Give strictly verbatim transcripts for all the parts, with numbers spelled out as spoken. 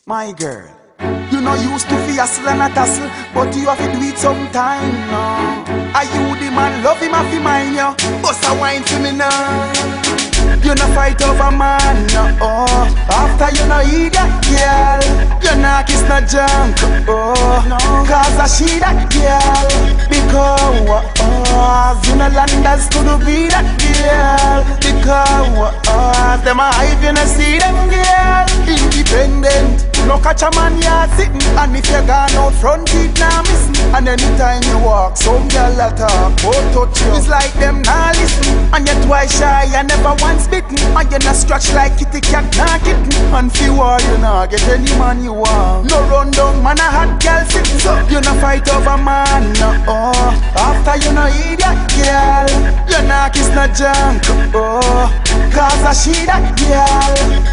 My girl, you know used to fi hustle and a tussle, but you have to do it sometime now. Are you the man, love him have to mind you, bust a wine for me now. You no fight over man, no, oh. After you no eat that girl, you no kiss no junk, oh no. Cause I she that girl, because oh, you no landers could be that girl, because oh, them a hype you no see them girl. Independent, no catch a man yard sitting, and if you gone out front it now missing. And anytime you walk, some girl a talk, oh touch you. It's like them nah listen, and yet why shy and never once bitten. And you not scratch like kitty cat, nah kitten. And few war you nah get any man you want. No run down man a hot girl sitting, so you no fight over man, no oh. After you no eat that girl, you nah kiss no junk, oh. Cause I she that girl,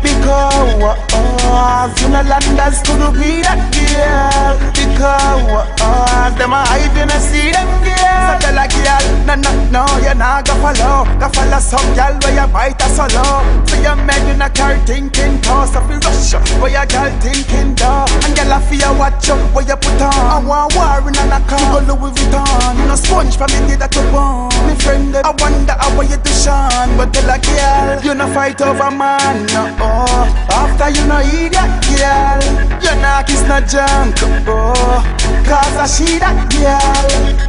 because oh, you no landers could be that girl, because oh, them a hype you no see them girl. So tell a girl, no no no, you nah go follow, go follow some girl where you bite a solo. So you men you no care thinking toss up the rush up, where your girl thinking dog. And girl a fear watch up where you put on. I want war in a car, you go Louis Vuitton. You no sponge for me that you want. Me friend, I wonder how you do shine, but tell a girl, you no fight over man, no oh. After you no eat that girl, you no kiss no junk, oh. Cause I she that girl,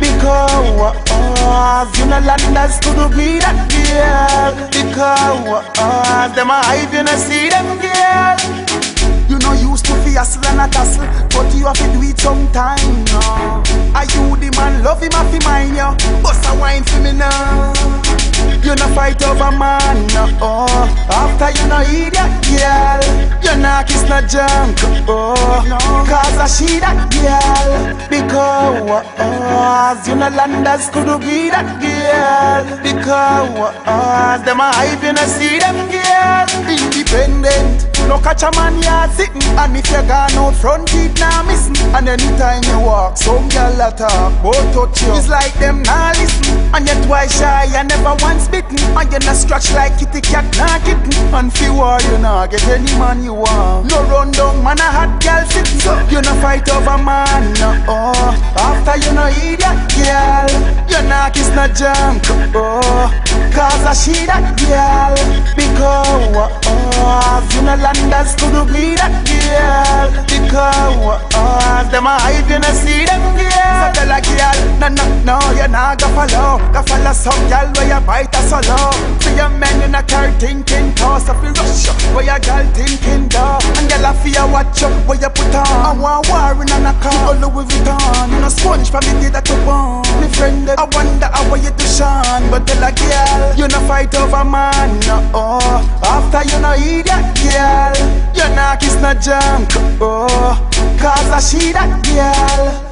because oh, you no landers could be that girl, because oh, them a hype you no see them girl. You know used to fi hustle and a tussle, but you have to do it sometime now. Are you the man, love him have to mind you, bust a wine for me now. You no fight over man, no oh. After you no eat that girl, you no kiss no junk, oh no. Cause I she that girl, because oh, you no landers could be that girl, because oh, them a hype you no see them girl. Independent, no catch a man yard sitting, and if you gone out front it now missing. And anytime you walk, some girl a talk, both touch you. It's like them nah listen, and yet why shy and never once bitten. And you not scratch like kitty cat, nah kitten. And few war you nah get any man you want. No run down man a hot girl sitting, so you no fight over man, no oh. After you no eat that girl, you nah kiss no junk, oh. Cause I she that girl, because oh, you no landers could be that girl, because oh, them a hype you no see them girl. So tell a girl, no no no, you nah go follow, go follow some girl where you bite a solo. So your men you no care thinking toss up the rush up, where your girl thinking dog. And girl a fear watch up where you put on. I want war in a car, you go Louis Vuitton. You no sponge for me that you want. Me friend, I wonder how you do shine, but tell a girl, you no fight over man, no oh. After you no eat that girl, you no kiss no junk, oh. Cause I she that girl,